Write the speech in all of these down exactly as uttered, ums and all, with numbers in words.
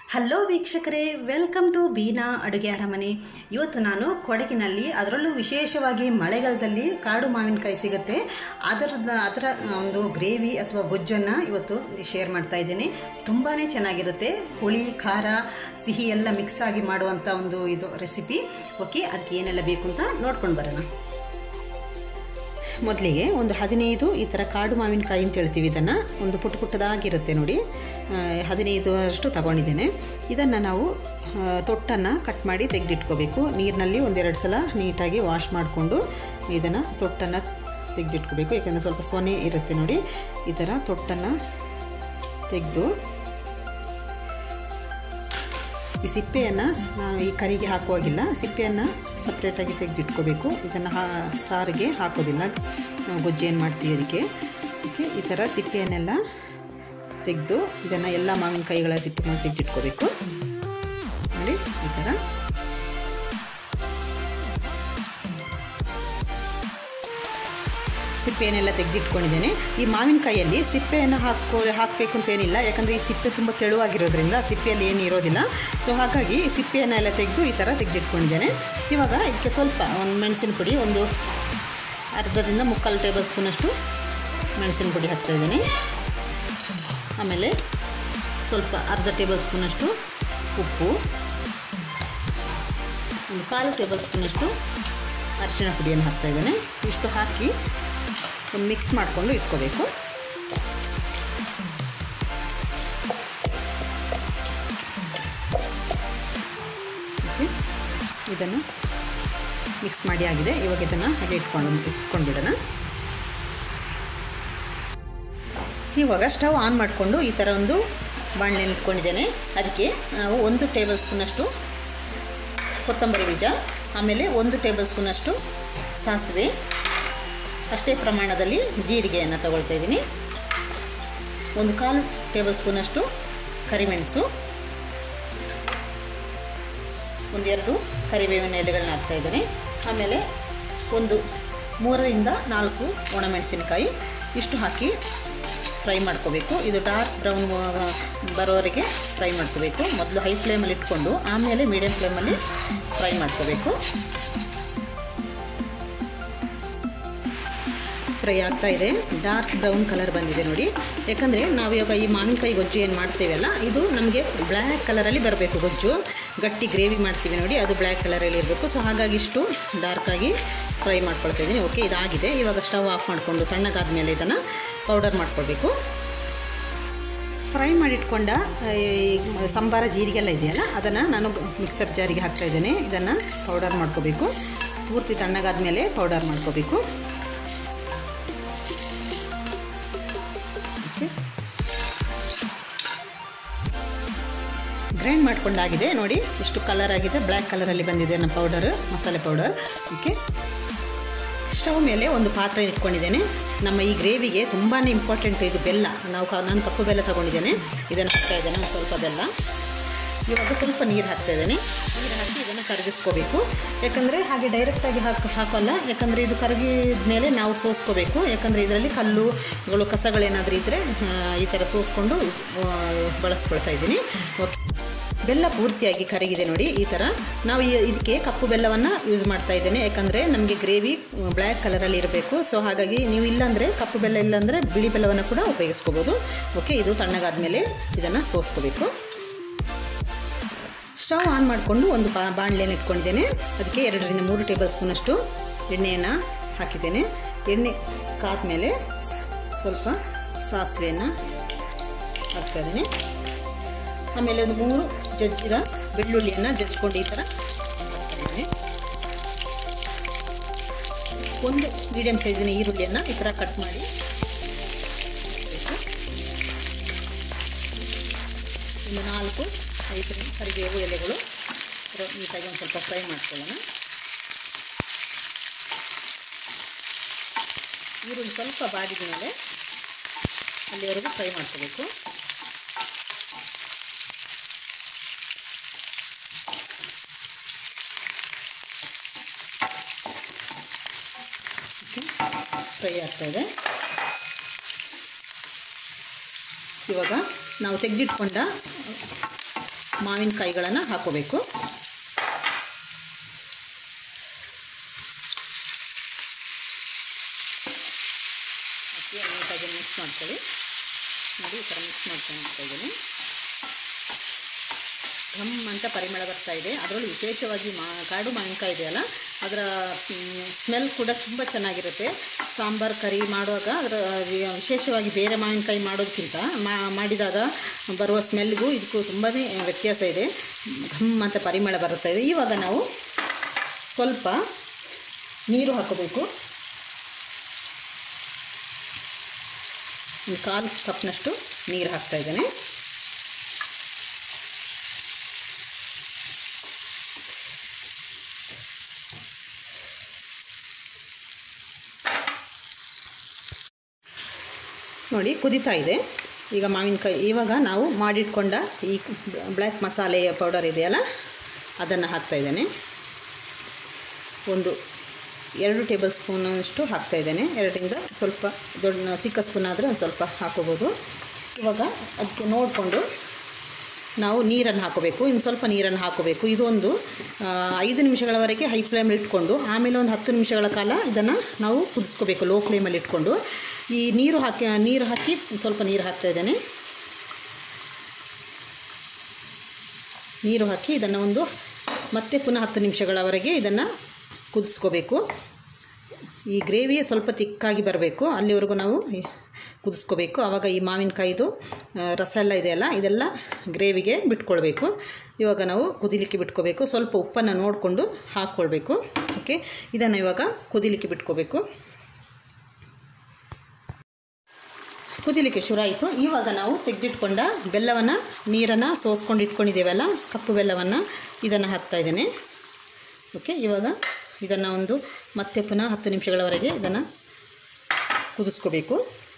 Hello ವೀಕ್ಷಕರೇ, welcome to Beena ಅಡುಗೆ ಅರಮನೆ. ಇವತ್ತು ನಾನು ಕೊಡಗಿನಲ್ಲಿ, ಅದರಲ್ಲೂ ವಿಶೇಷವಾಗಿ ಮಳೆಗಾಲದಲ್ಲಿ ಕಾಡು ಮಾವಿನಕಾಯಿ ಸಿಗುತ್ತೆ, ಅದರದ ಅದರ ಒಂದು ಗ್ರೇವಿ ಅಥವಾ ಗೊಜ್ಜನ್ನು ಇವತ್ತು ಶೇರ್ ಮಾಡ್ತಾ ಇದ್ದೇನೆ. ತುಂಬಾ ಚೆನ್ನಾಗಿರುತ್ತೆ. ಹುಳಿ, ಖಾರ, ಸಿಹಿ ಎಲ್ಲ ಮಿಕ್ಸ್ ಆಗಿ ಮಾಡುವಂಥ ಒಂದು ಇದು ರೆಸಿಪಿ. ಓಕೆ, ಅದಕ್ಕೆ ಏನೆಲ್ಲ ಬೇಕು ಅಂತ ನೋಡ್ಕೊಂಡು ಬರೋಣ. ಮೊದಲಿಗೆ ಒಂದು ಹದಿನೈದು ಈ ಥರ ಕಾಡು ಮಾವಿನಕಾಯಿ ಅಂತ ಹೇಳ್ತೀವಿ, ಇದನ್ನು ಒಂದು ಪುಟ್ಟ ಪುಟ್ಟದಾಗಿರುತ್ತೆ ನೋಡಿ, ಹದಿನೈದು ಅಷ್ಟು ತಗೊಂಡಿದ್ದೇನೆ. ಇದನ್ನು ನಾವು ತೊಟ್ಟನ್ನು ಕಟ್ ಮಾಡಿ ತೆಗೆದಿಟ್ಕೋಬೇಕು. ನೀರಿನಲ್ಲಿ ಒಂದೆರಡು ಸಲ ನೀಟಾಗಿ ವಾಶ್ ಮಾಡಿಕೊಂಡು ಇದನ್ನು ತೊಟ್ಟನ್ನು ತೆಗೆದಿಟ್ಕೋಬೇಕು. ಯಾಕೆಂದರೆ ಸ್ವಲ್ಪ ಸೊನೆ ಇರುತ್ತೆ ನೋಡಿ. ಈ ಥರ ತೊಟ್ಟನ್ನು ತೆಗೆದು ಈ ಸಿಪ್ಪೆಯನ್ನು ನಾನು ಈ ಕರಿಗೆ ಹಾಕುವಾಗಿಲ್ಲ, ಸಿಪ್ಪೆಯನ್ನು ಸಪ್ರೇಟಾಗಿ ತೆಗೆದಿಟ್ಕೋಬೇಕು. ಇದನ್ನು ಹಾ ಸಾರಿಗೆ ಹಾಕೋದಿಲ್ಲ, ಗೊಜ್ಜು ಏನು ಮಾಡ್ತೀವಿ ಅದಕ್ಕೆ. ಓಕೆ, ಈ ಥರ ಸಿಪ್ಪೆಯನ್ನೆಲ್ಲ ತೆಗೆದು ಇದನ್ನು ಎಲ್ಲ ಮಾವಿನಕಾಯಿಗಳ ಸಿಪ್ಪೆಯನ್ನು ತೆಗೆದಿಟ್ಕೋಬೇಕು ನೋಡಿ. ಈ ಥರ ಸಿಪ್ಪೆಯನ್ನೆಲ್ಲ ತೆಗೆದಿಟ್ಕೊಂಡಿದ್ದೇನೆ. ಈ ಮಾವಿನಕಾಯಿಯಲ್ಲಿ ಸಿಪ್ಪೆಯನ್ನು ಹಾಕೋ ಹಾಕಬೇಕು ಅಂತ ಏನಿಲ್ಲ, ಯಾಕಂದರೆ ಈ ಸಿಪ್ಪೆ ತುಂಬ ತೆಳುವಾಗಿರೋದ್ರಿಂದ ಸಿಪ್ಪೆಯಲ್ಲಿ ಏನು ಇರೋದಿಲ್ಲ. ಸೊ ಹಾಗಾಗಿ ಸಿಪ್ಪೆಯನ್ನೆಲ್ಲ ತೆಗೆದು ಈ ಥರ ತೆಗೆದಿಟ್ಕೊಂಡಿದ್ದೇನೆ. ಇವಾಗ ಇದಕ್ಕೆ ಸ್ವಲ್ಪ ಒಂದು ಮೆಣಸಿನ ಪುಡಿ, ಒಂದು ಅರ್ಧದಿಂದ ಮುಕ್ಕಾಲು ಟೇಬಲ್ ಸ್ಪೂನಷ್ಟು ಮೆಣಸಿನ ಪುಡಿ ಹಾಕ್ತಾಯಿದ್ದೇನೆ. ಆಮೇಲೆ ಸ್ವಲ್ಪ ಅರ್ಧ ಟೇಬಲ್ ಸ್ಪೂನಷ್ಟು ಉಪ್ಪು, ಒಂದು ಕಾಲು ಟೇಬಲ್ ಸ್ಪೂನಷ್ಟು ಅರಿಶಿಣ ಪುಡಿಯನ್ನು ಹಾಕ್ತಾಯಿದ್ದೇನೆ. ಇಷ್ಟು ಹಾಕಿ ಒಂದು ಮಿಕ್ಸ್ ಮಾಡಿಕೊಂಡು ಇಟ್ಕೋಬೇಕು. ಇದನ್ನು ಮಿಕ್ಸ್ ಮಾಡಿ ಆಗಿದೆ. ಇವಾಗ ಇದನ್ನು ಹಾಗೆ ಇಟ್ಕೊಂಡು ಇಟ್ಕೊಂಡ್ಬಿಡೋಣ. ಇವಾಗ ಸ್ಟವ್ ಆನ್ ಮಾಡಿಕೊಂಡು ಈ ಥರ ಒಂದು ಬಾಣಲೆ ಇಟ್ಕೊಂಡಿದ್ದೇನೆ. ಅದಕ್ಕೆ ನಾವು ಒಂದು ಟೇಬಲ್ ಸ್ಪೂನಷ್ಟು ಕೊತ್ತಂಬರಿ ಬೀಜ, ಆಮೇಲೆ ಒಂದು ಟೇಬಲ್ ಸ್ಪೂನಷ್ಟು ಸಾಸಿವೆ, ಅಷ್ಟೇ ಪ್ರಮಾಣದಲ್ಲಿ ಜೀರಿಗೆಯನ್ನು ತಗೊಳ್ತಾ ಇದ್ದೀನಿ. ಒಂದು ಕಾಲು ಟೇಬಲ್ ಸ್ಪೂನಷ್ಟು ಕರಿಮೆಣಸು, ಒಂದೆರಡು ಕರಿಬೇವಿನ ಎಲೆಗಳನ್ನ ಹಾಕ್ತಾಯಿದ್ದೀನಿ. ಆಮೇಲೆ ಒಂದು ಮೂರರಿಂದ ನಾಲ್ಕು ಒಣಮೆಣಸಿನಕಾಯಿ, ಇಷ್ಟು ಹಾಕಿ ಫ್ರೈ ಮಾಡ್ಕೋಬೇಕು. ಇದು ಡಾರ್ಕ್ ಬ್ರೌನ್ ಬರೋವರೆಗೆ ಫ್ರೈ ಮಾಡ್ಕೋಬೇಕು. ಮೊದಲು ಹೈ ಫ್ಲೇಮಲ್ಲಿ ಇಟ್ಕೊಂಡು ಆಮೇಲೆ ಮೀಡಿಯಮ್ ಫ್ಲೇಮಲ್ಲಿ ಫ್ರೈ ಮಾಡ್ಕೋಬೇಕು. ಫ್ರೈ ಆಗ್ತಾ ಇದೆ, ಡಾರ್ಕ್ ಬ್ರೌನ್ ಕಲರ್ ಬಂದಿದೆ ನೋಡಿ. ಯಾಕಂದರೆ ನಾವು ಇವಾಗ ಈ ಮಾವಿನಕಾಯಿ ಗೊಜ್ಜು ಏನು ಮಾಡ್ತೀವಲ್ಲ, ಇದು ನಮಗೆ ಬ್ಲ್ಯಾಕ್ ಕಲರಲ್ಲಿ ಬರಬೇಕು. ಗೊಜ್ಜು ಗಟ್ಟಿ ಗ್ರೇವಿ ಮಾಡ್ತೀವಿ ನೋಡಿ, ಅದು ಬ್ಲ್ಯಾಕ್ ಕಲರಲ್ಲಿ ಇರಬೇಕು. ಸೊ ಹಾಗಾಗಿ ಇಷ್ಟು ಡಾರ್ಕಾಗಿ ಫ್ರೈ ಮಾಡ್ಕೊಳ್ತಾ ಇದ್ದೀನಿ. ಓಕೆ, ಇದಾಗಿದೆ. ಇವಾಗ ಸ್ಟವ್ ಆಫ್ ಮಾಡಿಕೊಂಡು ತಣ್ಣಗಾದ ಮೇಲೆ ಇದನ್ನು ಪೌಡರ್ ಮಾಡ್ಕೊಳ್ಬೇಕು. ಫ್ರೈ ಮಾಡಿಟ್ಕೊಂಡ ಸಂಬಾರ ಜೀರಿಗೆಲ್ಲ ಇದೆಯಲ್ಲ, ಅದನ್ನು ನಾನು ಮಿಕ್ಸರ್ ಜಾರಿಗೆ ಹಾಕ್ತಾಯಿದ್ದೇನೆ. ಇದನ್ನು ಪೌಡರ್ ಮಾಡ್ಕೋಬೇಕು. ಪೂರ್ತಿ ತಣ್ಣಗಾದ ಮೇಲೆ ಪೌಡರ್ ಮಾಡ್ಕೋಬೇಕು. ಗ್ರೈಂಡ್ ಮಾಡ್ಕೊಂಡಾಗಿದೆ ನೋಡಿ, ಇಷ್ಟು ಕಲರ್ ಆಗಿದೆ, ಬ್ಲ್ಯಾಕ್ ಕಲರಲ್ಲಿ ಬಂದಿದೆ ನಮ್ಮ ಪೌಡರ್, ಮಸಾಲೆ ಪೌಡರ್. ಓಕೆ, ಸ್ಟವ್ ಮೇಲೆ ಒಂದು ಪಾತ್ರೆ ಇಟ್ಕೊಂಡಿದ್ದೇನೆ. ನಮ್ಮ ಈ ಗ್ರೇವಿಗೆ ತುಂಬಾ ಇಂಪಾರ್ಟೆಂಟ್ ಇದು ಬೆಲ್ಲ. ನಾವು ನಾನು ಕಪ್ಪು ಬೆಲ್ಲ ತೊಗೊಂಡಿದ್ದೇನೆ, ಇದನ್ನು ಹಾಕ್ತಾಯಿದ್ದೇನೆ. ಒಂದು ಸ್ವಲ್ಪ ಬೆಲ್ಲ. ಇವಾಗ ಸ್ವಲ್ಪ ನೀರು ಹಾಕ್ತಾಯಿದ್ದೇನೆ. ನೀರು ಹಾಕಿ ಇದನ್ನು ಕರಗಿಸ್ಕೋಬೇಕು. ಯಾಕಂದರೆ ಹಾಗೆ ಡೈರೆಕ್ಟಾಗಿ ಹಾಕಿ ಹಾಕೋಲ್ಲ, ಯಾಕಂದರೆ ಇದು ಕರಗಿದ ಮೇಲೆ ನಾವು ಸೋಸ್ಕೋಬೇಕು. ಯಾಕಂದರೆ ಇದರಲ್ಲಿ ಕಲ್ಲುಗಳು, ಕಸಗಳೇನಾದರೂ ಇದ್ದರೆ ಈ ಥರ ಸೋಸ್ಕೊಂಡು ಬಳಸ್ಕೊಳ್ತಾ ಇದ್ದೀನಿ. ಓಕೆ, ಬೆಲ್ಲ ಪೂರ್ತಿಯಾಗಿ ಕರಗಿದೆ ನೋಡಿ. ಈ ಥರ ನಾವು ಇದಕ್ಕೆ ಕಪ್ಪು ಬೆಲ್ಲವನ್ನು ಯೂಸ್ ಮಾಡ್ತಾ ಇದ್ದೇನೆ, ಯಾಕಂದರೆ ನಮಗೆ ಗ್ರೇವಿ ಬ್ಲ್ಯಾಕ್ ಕಲರಲ್ಲಿ ಇರಬೇಕು. ಸೊ ಹಾಗಾಗಿ ನೀವು ಇಲ್ಲಾಂದರೆ ಕಪ್ಪು ಬೆಲ್ಲ ಇಲ್ಲಾಂದರೆ ಬಿಳಿ ಬೆಲ್ಲವನ್ನು ಕೂಡ ಉಪಯೋಗಿಸ್ಕೋಬೋದು. ಓಕೆ, ಇದು ತಣ್ಣಗಾದ ಮೇಲೆ ಇದನ್ನು ಸೋಸ್ಕೋಬೇಕು. ಸ್ಟವ್ ಆನ್ ಮಾಡಿಕೊಂಡು ಒಂದು ಬಾ ಬಾಣಲೆಯನ್ನು ಇಟ್ಕೊಂಡಿದ್ದೇನೆ. ಅದಕ್ಕೆ ಎರಡರಿಂದ ಮೂರು ಟೇಬಲ್ ಸ್ಪೂನಷ್ಟು ಎಣ್ಣೆಯನ್ನು ಹಾಕಿದ್ದೇನೆ. ಎಣ್ಣೆ ಕಾದ ಮೇಲೆ ಸ್ವಲ್ಪ ಸಾಸಿವೆಯನ್ನು ಹಾಕ್ತಾಯಿದ್ದೀನಿ. ಆಮೇಲೆ ಒಂದು ಮೂರು ಜಜ್ಜಿದ ಬೆಳ್ಳುಳ್ಳಿಯನ್ನು ಜಜ್ಕೊಂಡು ಈ ಥರ ಹಾಕ್ತಾಯಿದ್ದೀನಿ. ಒಂದು ಮೀಡಿಯಮ್ ಸೈಜಿನ ಈರುಳ್ಳಿಯನ್ನು ಈ ಥರ ಕಟ್ ಮಾಡಿ, ಒಂದು ನಾಲ್ಕು ಐದು ಕರಿಬೇವು ಎಲೆಗಳು ನೀಟಾಗಿ ಒಂದು ಸ್ವಲ್ಪ ಫ್ರೈ ಮಾಡ್ಕೊಳ್ಳೋಣ. ಈರುಳ್ಳಿ ಸ್ವಲ್ಪ ಬಾಡಿದ ಮೇಲೆ ಅಲ್ಲಿವರೆಗೂ ಫ್ರೈ ಮಾಡ್ಕೋಬೇಕು. ಫ್ರೈ ಆಗ್ತಾಯಿದೆ. ಇವಾಗ ನಾವು ತೆಗೆದಿಟ್ಕೊಂಡ ಮಾವಿನಕಾಯಿಗಳನ್ನು ಹಾಕೋಬೇಕು. ಅಕ್ಕಿ ನೀಟಾಗಿ ಮಿಕ್ಸ್ ಮಾಡ್ಕೊಳ್ಳಿ. ನೋಡಿ ಈ ಥರ ಮಿಕ್ಸ್ ಮಾಡ್ಕೊಳ್ತಾ ಇದ್ದೀನಿ. ಘಮ್ ಅಂತ ಪರಿಮಳ ಬರ್ತಾ ಇದೆ. ಅದರಲ್ಲೂ ವಿಶೇಷವಾಗಿ ಮಾ ಕಾಡು ಮಾವಿನಕಾಯಿ ಇದೆಯಲ್ಲ, ಅದರ ಸ್ಮೆಲ್ ಕೂಡ ತುಂಬ ಚೆನ್ನಾಗಿರುತ್ತೆ. ಸಾಂಬಾರು ಕರಿ ಮಾಡುವಾಗ ಅದರ ವಿಶೇಷವಾಗಿ ಬೇರೆ ಮಾವಿನಕಾಯಿ ಮಾಡೋದಕ್ಕಿಂತ ಮಾಡಿದಾಗ ಬರುವ ಸ್ಮೆಲ್ಗೂ ಇದಕ್ಕೂ ತುಂಬಾ ವ್ಯತ್ಯಾಸ ಇದೆ. ಘಮ್ ಅಂತ ಪರಿಮಳ ಬರುತ್ತಾ ಇದೆ. ಇವಾಗ ನಾವು ಸ್ವಲ್ಪ ನೀರು ಹಾಕೋಬೇಕು. ಒಂದು ಕಾಲು ಕಪ್ನಷ್ಟು ನೀರು ಹಾಕ್ತಾಯಿದ್ದೇನೆ. ನೋಡಿ ಕುದೀತಾ ಇದೆ ಈಗ ಮಾವಿನಕಾಯಿ. ಇವಾಗ ನಾವು ಮಾಡಿಟ್ಕೊಂಡ ಈ ಬ್ಲ್ಯಾಕ್ ಮಸಾಲೆಯ ಪೌಡರ್ ಇದೆಯಲ್ಲ, ಅದನ್ನು ಹಾಕ್ತಾಯಿದ್ದೇನೆ. ಒಂದು ಎರಡು ಟೇಬಲ್ ಸ್ಪೂನಷ್ಟು ಹಾಕ್ತಾಯಿದ್ದೇನೆ. ಎರಡರಿಂದ ಸ್ವಲ್ಪ ದೊಡ್ಡ ಚಿಕ್ಕ ಸ್ಪೂನ್ ಆದರೆ ಒಂದು ಸ್ವಲ್ಪ ಹಾಕೋಬೋದು. ಇವಾಗ ಅದಕ್ಕೆ ನೋಡಿಕೊಂಡು ನಾವು ನೀರನ್ನು ಹಾಕೋಬೇಕು. ಇನ್ನು ಸ್ವಲ್ಪ ನೀರನ್ನು ಹಾಕೋಬೇಕು. ಇದೊಂದು ಐದು ನಿಮಿಷಗಳವರೆಗೆ ಹೈ ಫ್ಲೇಮಲ್ಲಿ ಇಟ್ಕೊಂಡು ಆಮೇಲೆ ಒಂದು ಹತ್ತು ನಿಮಿಷಗಳ ಕಾಲ ಇದನ್ನು ನಾವು ಕುದಿಸ್ಕೋಬೇಕು ಲೋ ಫ್ಲೇಮಲ್ಲಿ ಇಟ್ಕೊಂಡು. ಈ ನೀರು ಹಾಕಿ ನೀರು ಹಾಕಿ ಸ್ವಲ್ಪ ನೀರು ಹಾಕ್ತಾಯಿದ್ದೇನೆ. ನೀರು ಹಾಕಿ ಇದನ್ನು ಒಂದು ಮತ್ತೆ ಪುನಃ ಹತ್ತು ನಿಮಿಷಗಳವರೆಗೆ ಇದನ್ನು ಕುದಿಸ್ಕೋಬೇಕು. ಈ ಗ್ರೇವಿ ಸ್ವಲ್ಪ ತಿಕ್ಕಾಗಿ ಬರಬೇಕು, ಅಲ್ಲಿವರೆಗೂ ನಾವು ಕುದಿಸ್ಕೋಬೇಕು. ಆವಾಗ ಈ ಮಾವಿನಕಾಯಿದು ರಸ ಎಲ್ಲ ಇದೆಯಲ್ಲ, ಇದೆಲ್ಲ ಗ್ರೇವಿಗೆ ಬಿಟ್ಕೊಳ್ಬೇಕು. ಇವಾಗ ನಾವು ಕುದಿಲಿಕ್ಕೆ ಬಿಟ್ಕೋಬೇಕು. ಸ್ವಲ್ಪ ಉಪ್ಪನ್ನು ನೋಡಿಕೊಂಡು ಹಾಕ್ಕೊಳ್ಬೇಕು. ಓಕೆ, ಇದನ್ನು ಇವಾಗ ಕುದಿಲಿಕ್ಕೆ ಬಿಟ್ಕೋಬೇಕು. ಕುದಿಲಿಕ್ಕೆ ಶುರು ಆಯಿತು. ಇವಾಗ ನಾವು ತೆಗೆದಿಟ್ಕೊಂಡ ಬೆಲ್ಲವನ್ನು, ನೀರನ್ನು ಸೋಸ್ಕೊಂಡು ಇಟ್ಕೊಂಡಿದ್ದೇವಲ್ಲ, ಕಪ್ಪು ಬೆಲ್ಲವನ್ನು ಇದನ್ನು ಹಾಕ್ತಾಯಿದ್ದೇನೆ. ಓಕೆ, ಇವಾಗ ಇದನ್ನು ಒಂದು ಮತ್ತೆ ಪುನಃ ಹತ್ತು ನಿಮಿಷಗಳವರೆಗೆ ಇದನ್ನು ಕುದಿಸ್ಕೋಬೇಕು.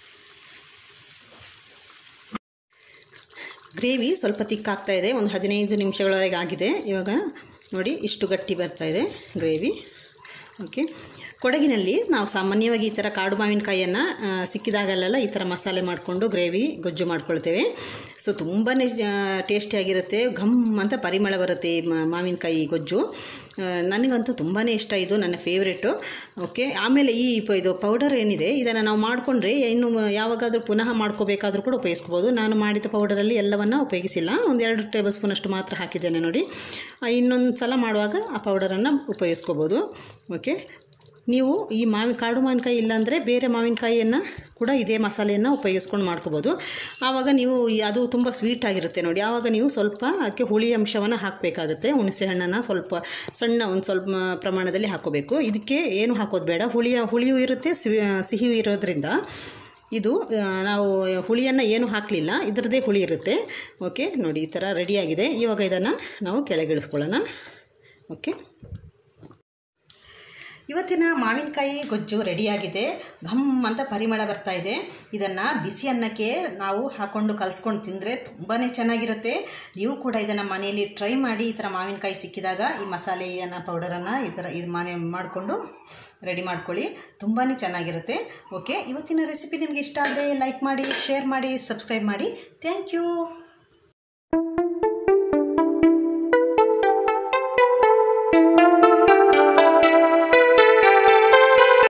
ಗ್ರೇವಿ ಸ್ವಲ್ಪ ತಿಕ್ಕಾಗ್ತಾ ಇದೆ. ಒಂದು ಹದಿನೈದು ನಿಮಿಷಗಳವರೆಗೆ ಆಗಿದೆ. ಇವಾಗ ನೋಡಿ ಇಷ್ಟು ಗಟ್ಟಿ ಬರ್ತಾ ಇದೆ ಗ್ರೇವಿ. ಓಕೆ, ಕೊಡಗಿನಲ್ಲಿ ನಾವು ಸಾಮಾನ್ಯವಾಗಿ ಈ ಥರ ಕಾಡು ಮಾವಿನಕಾಯಿಯನ್ನು ಸಿಕ್ಕಿದಾಗಲೆಲ್ಲ ಈ ಥರ ಮಸಾಲೆ ಮಾಡಿಕೊಂಡು ಗ್ರೇವಿ ಗೊಜ್ಜು ಮಾಡ್ಕೊಳ್ತೇವೆ. ಸೊ ತುಂಬಾ ಟೇಸ್ಟಿಯಾಗಿರುತ್ತೆ. ಘಮ್ ಅಂತ ಪರಿಮಳ ಬರುತ್ತೆ ಈ ಮಾವಿನಕಾಯಿ ಗೊಜ್ಜು. ನನಗಂತೂ ತುಂಬಾ ಇಷ್ಟ, ಇದು ನನ್ನ ಫೇವ್ರೇಟು. ಓಕೆ, ಆಮೇಲೆ ಈ ಇದು ಪೌಡರ್ ಏನಿದೆ ಇದನ್ನು ನಾವು ಮಾಡಿಕೊಂಡ್ರೆ ಇನ್ನು ಯಾವಾಗಾದರೂ ಪುನಃ ಮಾಡ್ಕೋಬೇಕಾದ್ರೂ ಕೂಡ ಉಪಯೋಗಿಸ್ಬೋದು. ನಾನು ಮಾಡಿದ ಪೌಡರಲ್ಲಿ ಎಲ್ಲವನ್ನು ಉಪಯೋಗಿಸಿಲ್ಲ, ಒಂದು ಎರಡು ಟೇಬಲ್ ಸ್ಪೂನಷ್ಟು ಮಾತ್ರ ಹಾಕಿದ್ದೇನೆ. ನೋಡಿ, ಇನ್ನೊಂದು ಸಲ ಮಾಡುವಾಗ ಆ ಪೌಡರನ್ನು ಉಪಯೋಗಿಸ್ಕೋಬೋದು. ಓಕೆ, ನೀವು ಈ ಮಾವಿನ ಕಾಡು ಮಾವಿನಕಾಯಿ ಇಲ್ಲಾಂದರೆ ಬೇರೆ ಮಾವಿನಕಾಯಿಯನ್ನು ಕೂಡ ಇದೇ ಮಸಾಲೆಯನ್ನು ಉಪಯೋಗಿಸ್ಕೊಂಡು ಮಾಡ್ಕೋಬೋದು. ಆವಾಗ ನೀವು ಅದು ತುಂಬ ಸ್ವೀಟ್ ಆಗಿರುತ್ತೆ ನೋಡಿ. ಆವಾಗ ನೀವು ಸ್ವಲ್ಪ ಅದಕ್ಕೆ ಹುಳಿ ಅಂಶವನ್ನು ಹಾಕಬೇಕಾಗುತ್ತೆ. ಹುಣಸೆ ಹಣ್ಣನ್ನು ಸ್ವಲ್ಪ ಸಣ್ಣ ಒಂದು ಸ್ವಲ್ಪ ಪ್ರಮಾಣದಲ್ಲಿ ಹಾಕೋಬೇಕು. ಇದಕ್ಕೆ ಏನು ಹಾಕೋದು ಬೇಡ. ಹುಳಿಯ ಹುಳಿಯೂ ಇರುತ್ತೆ, ಸಿಹಿಯೂ ಇರೋದ್ರಿಂದ ಇದು ನಾವು ಹುಳಿಯನ್ನು ಏನು ಹಾಕಲಿಲ್ಲ, ಇದರದ್ದೇ ಹುಳಿ ಇರುತ್ತೆ. ಓಕೆ, ನೋಡಿ ಈ ಥರ ರೆಡಿಯಾಗಿದೆ. ಇವಾಗ ಇದನ್ನು ನಾವು ಕೆಳಗಿಳಿಸ್ಕೊಳ್ಳೋಣ. ಓಕೆ, ಇವತ್ತಿನ ಮಾವಿನಕಾಯಿ ಗೊಜ್ಜು ರೆಡಿಯಾಗಿದೆ. ಘಮ್ ಅಂತ ಪರಿಮಳ ಬರ್ತಾ ಇದೆ. ಇದನ್ನು ಬಿಸಿ ಅನ್ನಕ್ಕೆ ನಾವು ಹಾಕ್ಕೊಂಡು ಕಲಿಸ್ಕೊಂಡು ತಿಂದರೆ ತುಂಬಾ ಚೆನ್ನಾಗಿರುತ್ತೆ. ನೀವು ಕೂಡ ಇದನ್ನು ಮನೆಯಲ್ಲಿ ಟ್ರೈ ಮಾಡಿ. ಈ ಥರ ಮಾವಿನಕಾಯಿ ಸಿಕ್ಕಿದಾಗ ಈ ಮಸಾಲೆಯನ್ನು ಪೌಡರನ್ನು ಈ ಥರ ಇದು ಮನೆ ಮಾಡಿಕೊಂಡು ರೆಡಿ ಮಾಡ್ಕೊಳ್ಳಿ. ತುಂಬಾ ಚೆನ್ನಾಗಿರುತ್ತೆ. ಓಕೆ, ಇವತ್ತಿನ ರೆಸಿಪಿ ನಿಮಗೆ ಇಷ್ಟ ಆದರೆ ಲೈಕ್ ಮಾಡಿ, ಶೇರ್ ಮಾಡಿ, ಸಬ್ಸ್ಕ್ರೈಬ್ ಮಾಡಿ. Thank you.